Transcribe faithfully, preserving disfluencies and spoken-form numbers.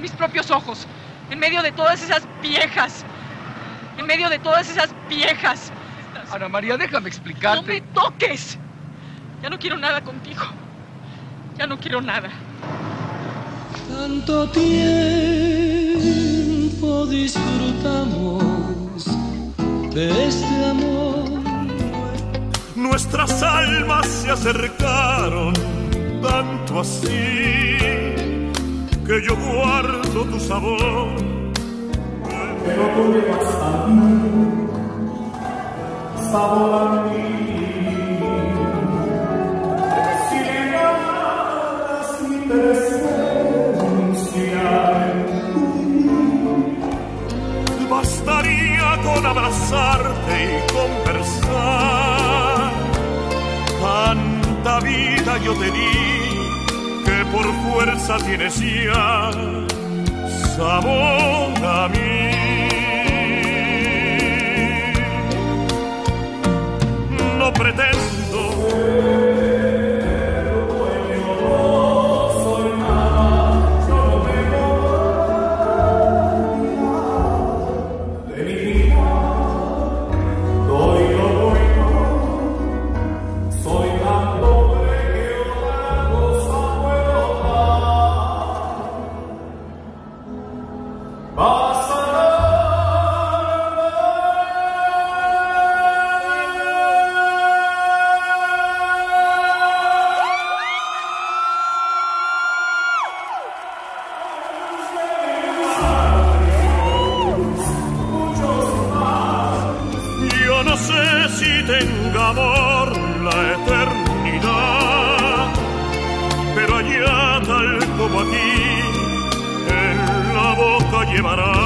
mis propios ojos, en medio de todas esas viejas, en medio de todas esas viejas. Ana María, déjame explicarte. ¡No me toques! Ya no quiero nada contigo. Ya no quiero nada. Tanto tiempo disfrutamos de este amor. Nuestras almas se acercaron tanto así que yo guardo tu sabor. Pero tú llevas a mí sabor a mí. Si me das mi presencia en ti, bastaría con abrazarte y conversar. Tanta vida yo te di que por fuerza tienes ya sabor a mí. No pretendo, pero yo no soy nada, yo no tengo nada de mi vida. Doy lo bueno, soy tan pobre que otra cosa puedo dar. Vas a no sé si tenga amor la eternidad, pero allá tal como aquí en la boca llevará